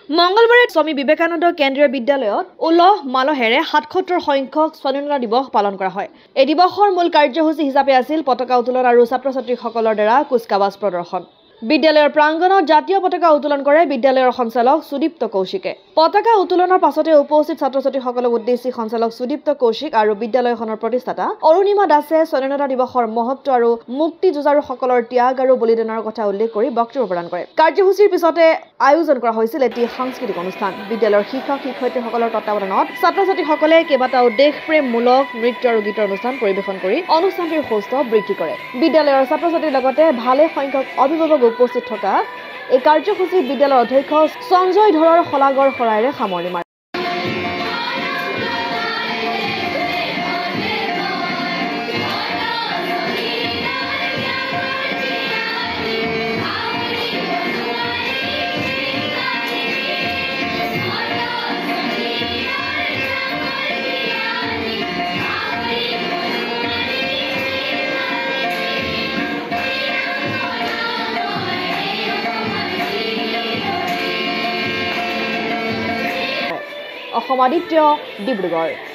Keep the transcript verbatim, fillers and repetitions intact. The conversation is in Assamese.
মঙ্গলবাৰে স্বামী বিবেকানন্দ কেন্দ্ৰীয় বিদ্যালয়ত উলহ মালহেৰে সাতসত্তৰ সংখ্যক স্বাধীনতা দিৱস পালন কৰা হয়। এই দিৱসৰ মূল কাৰ্যসূচী হিচাপে আছিল পতাকা উত্তোলন আৰু ছাত্ৰ-ছাত্ৰীসকলৰ দ্বাৰা কুচকাৱাজ প্ৰদৰ্শন। বিদ্যালয়ৰ প্ৰাংগণত জাতীয় পতাকা উত্তোলন কৰে বিদ্যালয়ৰ সঞ্চালক সুদীপ্ত কৌশিকে। পতাকা উত্তোলনৰ পাছতে উপস্থিত ছাত্ৰ-ছাত্ৰীসকলক উদ্দেশ্যি সঞ্চালক সুদীপ্ত কৌশিক আৰু বিদ্যালয়খনৰ প্ৰতিষ্ঠাতা অৰুণিমা দাসে স্বাধীনতা দিৱসৰ মহত্ব আৰু মুক্তি যুঁজাৰুসকলৰ ত্যাগ আৰু বলিদানৰ কথা উল্লেখ কৰি বক্তব্য প্ৰদান কৰে। কাৰ্যসূচীৰ পিছতে আয়োজন কৰা হৈছিল এটি সাংস্কৃতিক অনুষ্ঠান। বিদ্যালয়ৰ শিক্ষক শিক্ষয়িত্ৰীসকলৰ তত্বাৱধানত ছাত্ৰ-ছাত্ৰীসকলে কেইবাটাও দেশপ্ৰেমমূলক নৃত্য আৰু গীতৰ অনুষ্ঠান পৰিৱেশন কৰি অনুষ্ঠানটিৰ সৌষ্ঠৱ বৃদ্ধি কৰে। বিদ্যালয়ৰ ছাত্ৰ-ছাত্ৰীৰ লগতে ভালে সংখ্যক অভিভাৱক উপস্থিত থকা এই কাৰ্যসূচীত বিদ্যালয়ৰ অধ্যক্ষ সঞ্জয় ধৰৰ শলাগৰ শৰাইৰে সামৰণি মাৰে। অসম আদিত্য, ডিব্ৰুগড়।